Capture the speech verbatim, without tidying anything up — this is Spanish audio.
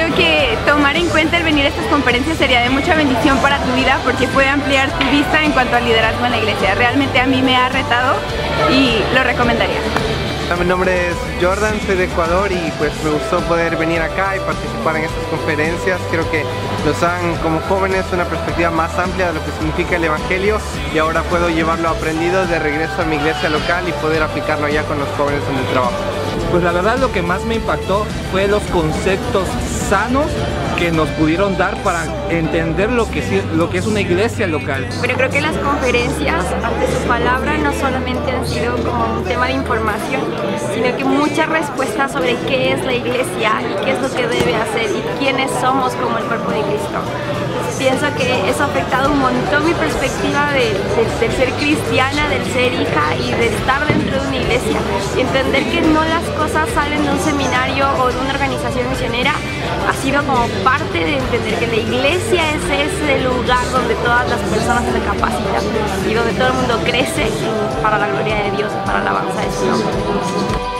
creo que tomar en cuenta el venir a estas conferencias sería de mucha bendición para tu vida porque puede ampliar tu vista en cuanto al liderazgo en la iglesia. Realmente a mí me ha retado y lo recomendaría. Mi nombre es Jordan, soy de Ecuador y pues me gustó poder venir acá y participar en estas conferencias. Creo que nos dan como jóvenes una perspectiva más amplia de lo que significa el Evangelio y ahora puedo llevarlo aprendido de regreso a mi iglesia local y poder aplicarlo ya con los jóvenes en el trabajo. Pues la verdad lo que más me impactó fue los conceptos sanos que nos pudieron dar para entender lo que, lo que es una iglesia local. Pero creo que las conferencias ante su palabra no solamente han sido como un tema de información, sino que muchas respuestas sobre qué es la iglesia y qué es lo que debe hacer y quiénes somos como el cuerpo de Cristo. Entonces, pienso que eso ha afectado un montón mi perspectiva de, de, de ser cristiana, del ser hija y de estar dentro de una iglesia y entender que no las cosas salen de un seminario o de una organización misionera. Ha sido como parte de entender que la iglesia es ese lugar donde todas las personas se capacitan y donde todo el mundo crece para la gloria de Dios, para la alabanza de su nombre.